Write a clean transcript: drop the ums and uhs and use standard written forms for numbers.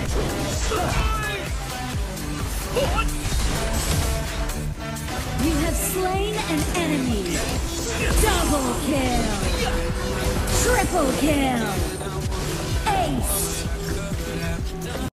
You have slain an enemy. Double kill. Triple kill. Ace.